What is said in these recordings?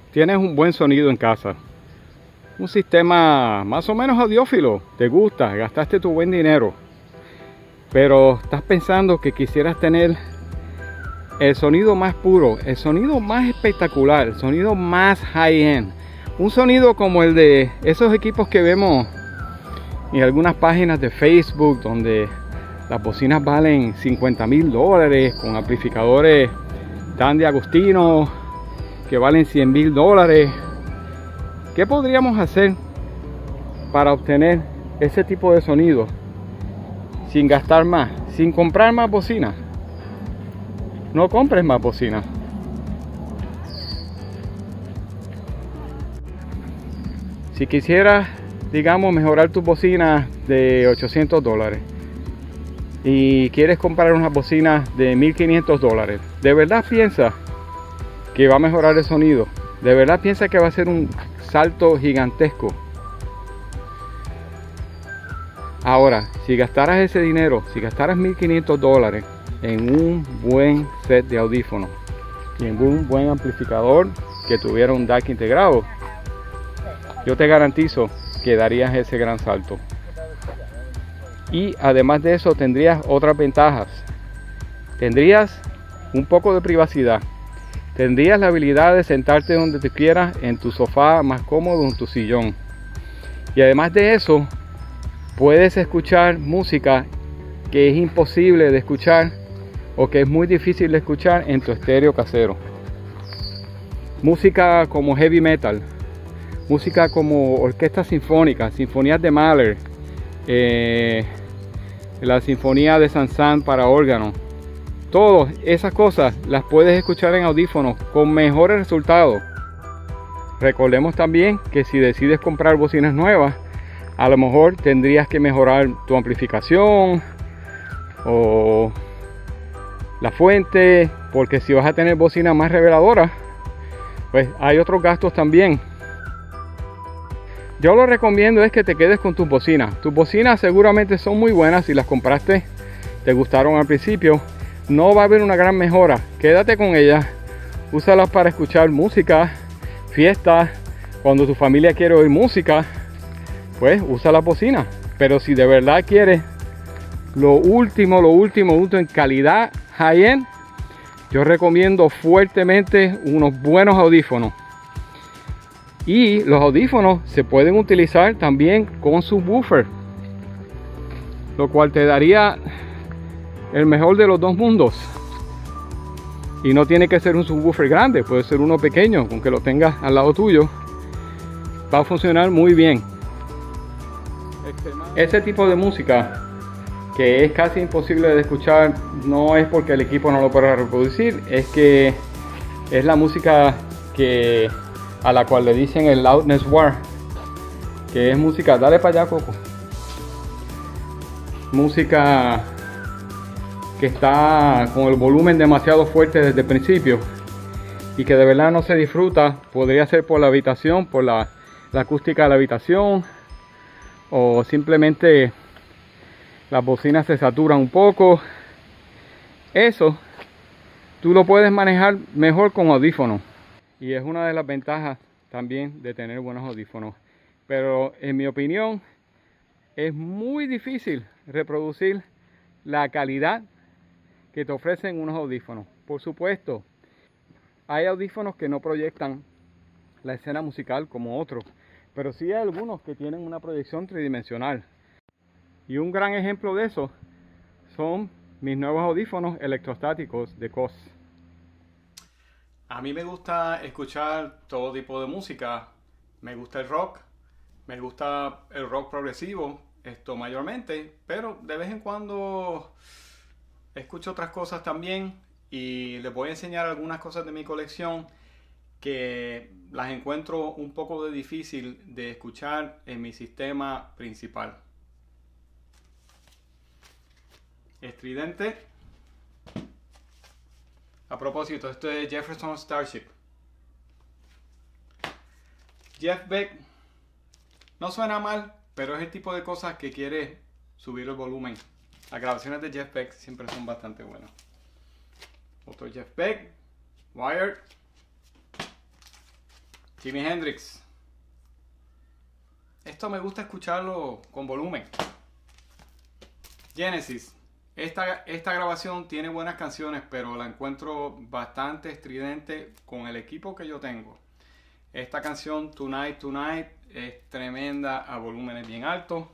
tienes un buen sonido en casa, un sistema más o menos audiófilo, te gusta, gastaste tu buen dinero, pero estás pensando que quisieras tener el sonido más puro, el sonido más espectacular, el sonido más high-end, un sonido como el de esos equipos que vemos en algunas páginas de Facebook donde las bocinas valen $50,000 con amplificadores Dan de Agostino que valen $100,000. ¿Qué podríamos hacer para obtener ese tipo de sonido sin gastar más, sin comprar más bocinas? No compres más bocinas. Si quisieras, digamos, mejorar tus bocinas de $800 y quieres comprar unas bocinas de $1,500, ¿de verdad piensas que va a mejorar el sonido? ¿De verdad piensas que va a ser un salto gigantesco? Ahora, si gastaras ese dinero, si gastaras $1,500 en un buen set de audífonos y en un buen amplificador que tuviera un DAC integrado, yo te garantizo que darías ese gran salto. Y además de eso tendrías otras ventajas. Tendrías un poco de privacidad. Tendrías la habilidad de sentarte donde te quieras, en tu sofá más cómodo, en tu sillón. Y además de eso, puedes escuchar música que es imposible de escuchar o que es muy difícil de escuchar en tu estéreo casero. Música como heavy metal, música como orquesta sinfónica, sinfonías de Mahler, la sinfonía de Saint-Saëns para órgano. Todas esas cosas las puedes escuchar en audífonos con mejores resultados. Recordemos también que si decides comprar bocinas nuevas, a lo mejor tendrías que mejorar tu amplificación o la fuente, porque si vas a tener bocinas más reveladoras, pues hay otros gastos también. Yo lo recomiendo es que te quedes con tus bocinas. Tus bocinas seguramente son muy buenas si las compraste, te gustaron al principio. No va a haber una gran mejora. Quédate con ellas, úsalas para escuchar música, fiestas, cuando tu familia quiere oír música, pues usa las bocinas. Pero si de verdad quieres lo último en calidad high-end, yo recomiendo fuertemente unos buenos audífonos. Y los audífonos se pueden utilizar también con subwoofer, lo cual te daría el mejor de los dos mundos. Y no tiene que ser un subwoofer grande, puede ser uno pequeño, con que lo tengas al lado tuyo. Va a funcionar muy bien. Ese tipo de música que es casi imposible de escuchar, no es porque el equipo no lo pueda reproducir, es que es la música a la cual le dicen el loudness war, que es música, dale para allá Coco, música que está con el volumen demasiado fuerte desde el principio y que de verdad no se disfruta. Podría ser por la habitación, por la acústica de la habitación, o simplemente las bocinas se saturan un poco. Eso tú lo puedes manejar mejor con audífonos, y es una de las ventajas también de tener buenos audífonos. Pero en mi opinión es muy difícil reproducir la calidad que te ofrecen unos audífonos. Por supuesto, hay audífonos que no proyectan la escena musical como otros, pero sí hay algunos que tienen una proyección tridimensional. Y un gran ejemplo de eso son mis nuevos audífonos electrostáticos de COS. A mí me gusta escuchar todo tipo de música. Me gusta el rock, me gusta el rock progresivo, esto mayormente, pero de vez en cuando escucho otras cosas también, y les voy a enseñar algunas cosas de mi colección que las encuentro un poco de difícil de escuchar en mi sistema principal. Estridente. A propósito, esto es Jefferson Starship. Jeff Beck no suena mal, pero es el tipo de cosas que quiere subir el volumen. Las grabaciones de Jeff Beck siempre son bastante buenas. Otro Jeff Beck, Wired. Jimi Hendrix. Esto me gusta escucharlo con volumen. Genesis. Esta grabación tiene buenas canciones, pero la encuentro bastante estridente con el equipo que yo tengo. Esta canción, Tonight Tonight, es tremenda a volúmenes bien altos.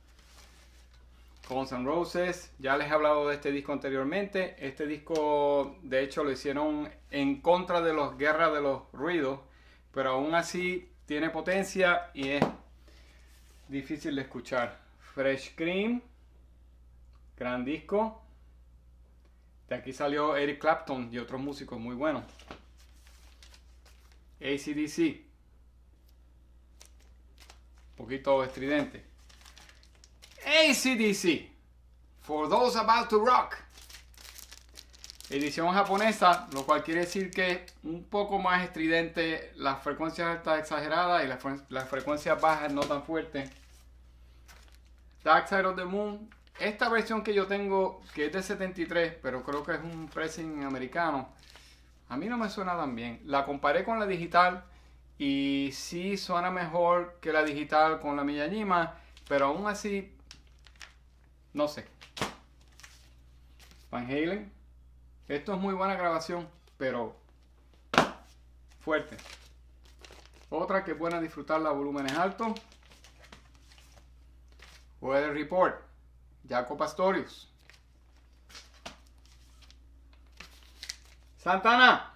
Guns N' Roses, ya les he hablado de este disco anteriormente. Este disco, de hecho, lo hicieron en contra de las guerras de los ruidos, pero aún así tiene potencia y es difícil de escuchar. Fresh Cream, gran disco. De aquí salió Eric Clapton y otros músicos muy buenos. AC/DC, un poquito estridente. AC/DC, For Those About to Rock, edición japonesa, lo cual quiere decir que un poco más estridente, las frecuencias altas exageradas y las frecuencias bajas no tan fuertes. Dark Side of the Moon, esta versión que yo tengo, que es de 73, pero creo que es un pressing americano, a mí no me suena tan bien. La comparé con la digital y sí suena mejor que la digital con la Miyajima, pero aún así no sé. Van Halen. Esto es muy buena grabación, pero fuerte. Otra que es buena disfrutarla a volúmenes altos. Weather Report. Jaco Pastorius. Santana.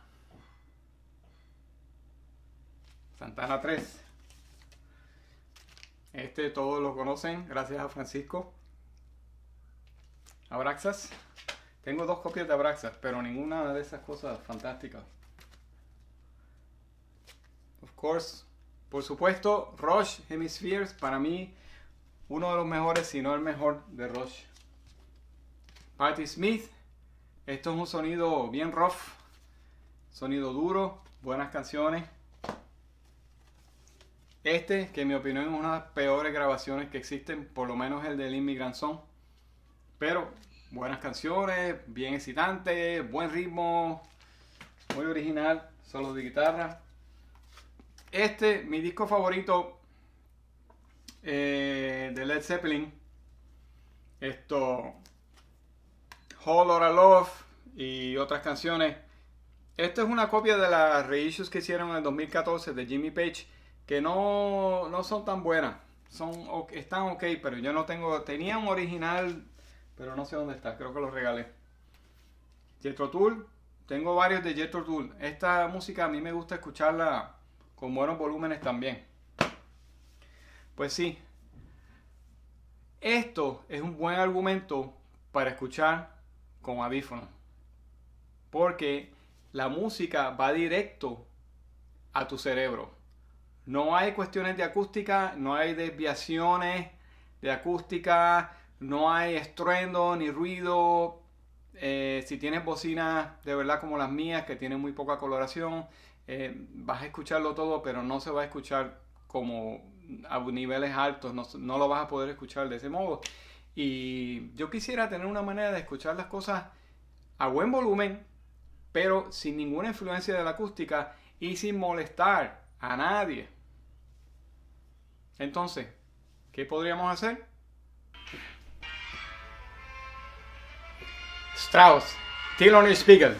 Santana 3. Este todos lo conocen, gracias a Francisco. Abraxas. Tengo 2 copias de Abraxas, pero ninguna de esas cosas fantásticas. Of course, por supuesto, Rush Hemispheres, para mí uno de los mejores, si no el mejor de Rush. Patti Smith. Esto es un sonido bien rough, sonido duro, buenas canciones. Este, que en mi opinión es una de las peores grabaciones que existen, por lo menos el de Immigrant Song. Pero buenas canciones, bien excitantes, buen ritmo, muy original, solo de guitarra. Este, mi disco favorito de Led Zeppelin. Whole Lotta Love y otras canciones. Esto es una copia de las reissues que hicieron en el 2014 de Jimmy Page, que no son tan buenas. Están ok, pero yo no tengo. Tenía un original, pero no sé dónde está. Creo que lo regalé. Jethro Tull. Tengo varios de Jethro Tull. Esta música a mí me gusta escucharla con buenos volúmenes también. Pues sí. Esto es un buen argumento para escuchar con audífonos. Porque la música va directo a tu cerebro. No hay cuestiones de acústica, no hay desviaciones de acústica, no hay estruendo ni ruido. Si tienes bocinas de verdad como las mías, que tienen muy poca coloración, vas a escucharlo todo, pero no se va a escuchar como a niveles altos, no lo vas a poder escuchar de ese modo. Y yo quisiera tener una manera de escuchar las cosas a buen volumen, pero sin ninguna influencia de la acústica y sin molestar a nadie. Entonces, ¿qué podríamos hacer? Strauss, Thelonious Spiegel.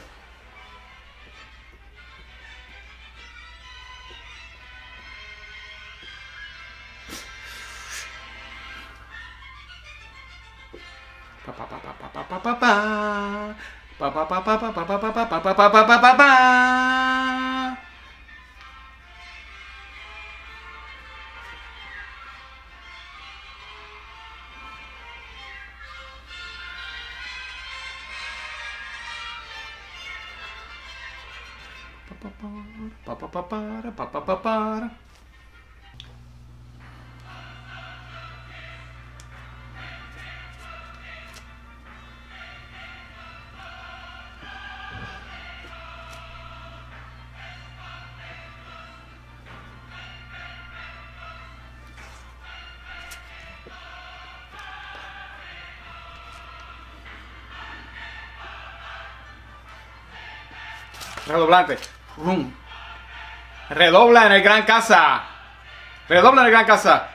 Redoblante. Rum. Redobla en el Gran Casa. Redobla en el Gran Casa.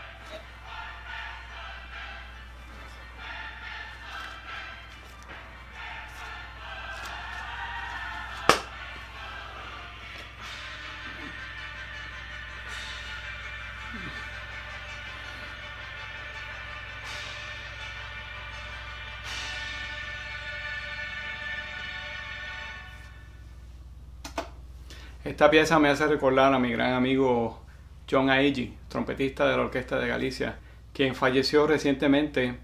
Esta pieza me hace recordar a mi gran amigo John Aidji, trompetista de la Orquesta de Galicia, quien falleció recientemente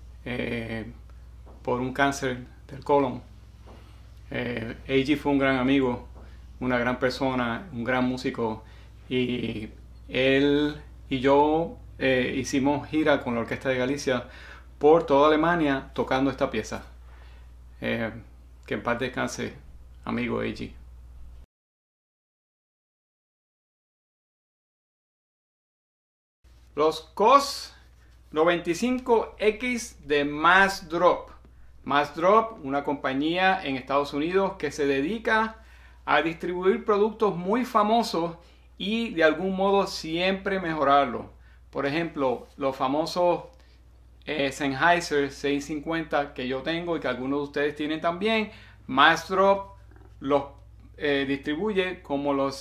por un cáncer del colon. Aidji fue un gran amigo, una gran persona, un gran músico, y él y yo hicimos gira con la Orquesta de Galicia por toda Alemania tocando esta pieza. Que en paz descanse, amigo Aidji. Los COS 95X de Massdrop. Massdrop, una compañía en Estados Unidos que se dedica a distribuir productos muy famosos y de algún modo siempre mejorarlos. Por ejemplo, los famosos Sennheiser 650 que yo tengo y que algunos de ustedes tienen también. Massdrop los distribuye como los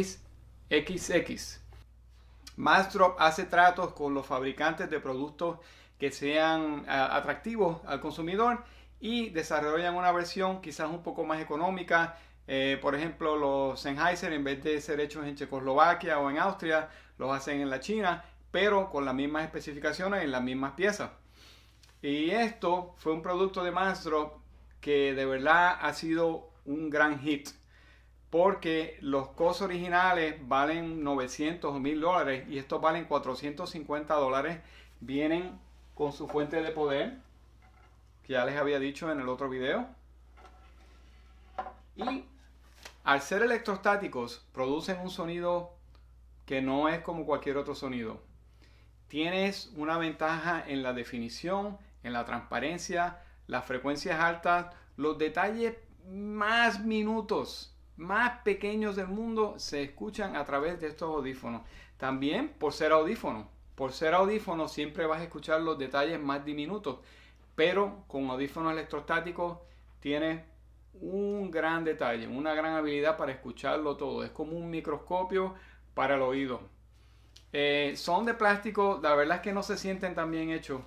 6XX. Massdrop hace tratos con los fabricantes de productos que sean atractivos al consumidor y desarrollan una versión quizás un poco más económica. Por ejemplo, los Sennheiser, en vez de ser hechos en Checoslovaquia o en Austria, los hacen en la China, pero con las mismas especificaciones y las mismas piezas. Y esto fue un producto de Massdrop que de verdad ha sido un gran hit, porque los COS originales valen 900 o 1000 dólares y estos valen 450 dólares. Vienen con su fuente de poder, que ya les había dicho en el otro video. Y al ser electrostáticos, producen un sonido que no es como cualquier otro sonido. Tienes una ventaja en la definición, en la transparencia, las frecuencias altas, los detalles más minutos, más pequeños del mundo se escuchan a través de estos audífonos. También por ser audífono siempre vas a escuchar los detalles más diminutos, pero con audífonos electrostáticos tienes un gran detalle, una gran habilidad para escucharlo todo. Es como un microscopio para el oído. Son de plástico, la verdad es que no se sienten tan bien hechos,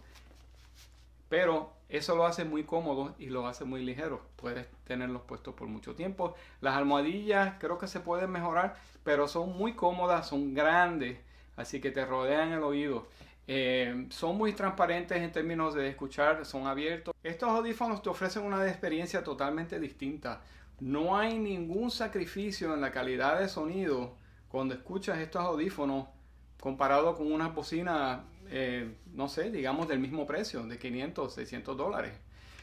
pero eso lo hace muy cómodo y lo hace muy ligero. Puedes tenerlos puestos por mucho tiempo. Las almohadillas creo que se pueden mejorar, pero son muy cómodas, son grandes, así que te rodean el oído. Son muy transparentes en términos de escuchar, son abiertos. Estos audífonos te ofrecen una experiencia totalmente distinta. No hay ningún sacrificio en la calidad de sonido cuando escuchas estos audífonos comparado con unas bocinas, no sé, digamos del mismo precio, de 500, 600 dólares.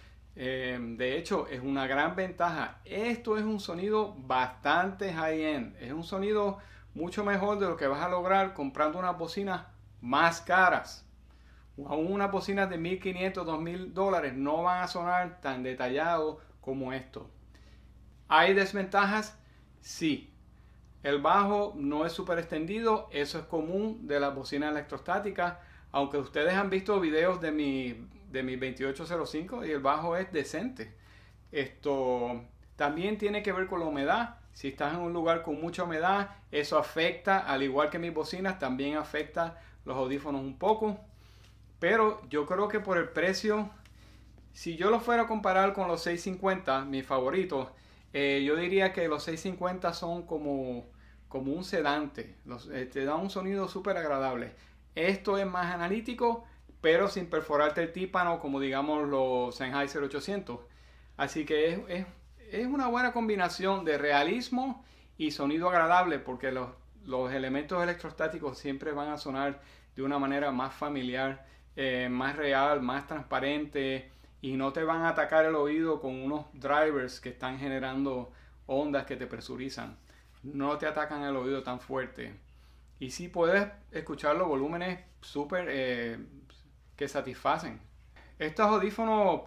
De hecho, es una gran ventaja. Esto es un sonido bastante high-end. Es un sonido mucho mejor de lo que vas a lograr comprando unas bocinas más caras. Aún unas bocinas de 1500, 2000 dólares no van a sonar tan detallados como esto. ¿Hay desventajas? Sí. El bajo no es súper extendido, eso es común de las bocinas electrostáticas, aunque ustedes han visto videos de mi 2805 y el bajo es decente. Esto también tiene que ver con la humedad. Si estás en un lugar con mucha humedad, eso afecta, al igual que mis bocinas, también afecta los audífonos un poco. Pero yo creo que por el precio, si yo lo fuera a comparar con los 650, mis favoritos, yo diría que los 650 son como un sedante. Te da un sonido súper agradable. Esto es más analítico, pero sin perforarte el tímpano como digamos los Sennheiser 800. Así que es una buena combinación de realismo y sonido agradable, porque los elementos electrostáticos siempre van a sonar de una manera más familiar, más real, más transparente, y no te van a atacar el oído con unos drivers que están generando ondas que te presurizan. No te atacan el oído tan fuerte. Y sí puedes escuchar los volúmenes súper que satisfacen. Estos audífonos,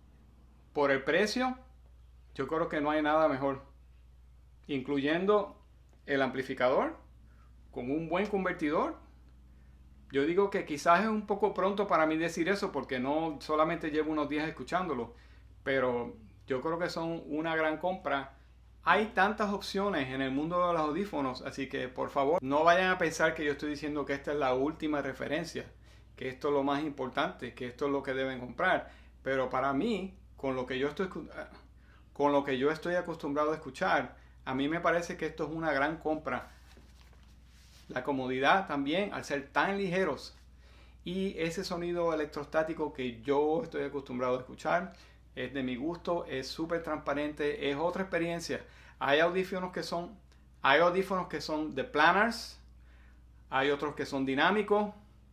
por el precio, yo creo que no hay nada mejor. Incluyendo el amplificador con un buen convertidor. Yo digo que quizás es un poco pronto para mí decir eso porque no solamente llevo unos días escuchándolo, pero yo creo que son una gran compra. Hay tantas opciones en el mundo de los audífonos, así que por favor no vayan a pensar que yo estoy diciendo que esta es la última referencia, que esto es lo más importante, que esto es lo que deben comprar. Pero para mí, con lo que yo estoy acostumbrado a escuchar, a mí me parece que esto es una gran compra. La comodidad también, al ser tan ligeros, y ese sonido electrostático que yo estoy acostumbrado a escuchar, es de mi gusto, es súper transparente, es otra experiencia. Hay audífonos que son de planars, hay otros que son dinámicos,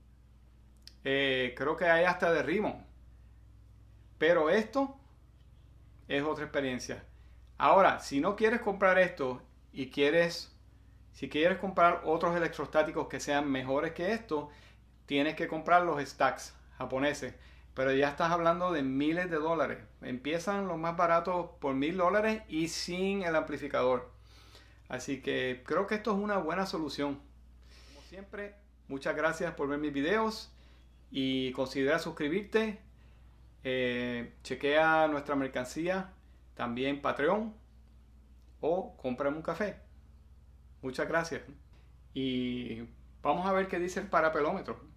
creo que hay hasta de Ribbon, pero esto es otra experiencia. Ahora, si no quieres comprar esto y si quieres comprar otros electrostáticos que sean mejores que esto, tienes que comprar los stacks japoneses. Pero ya estás hablando de miles de dólares. Empiezan los más baratos por $1000 y sin el amplificador. Así que creo que esto es una buena solución. Como siempre, muchas gracias por ver mis videos y considera suscribirte. Chequea nuestra mercancía, también Patreon, o cómprame un café. Muchas gracias. Y vamos a ver qué dice el parapelómetro.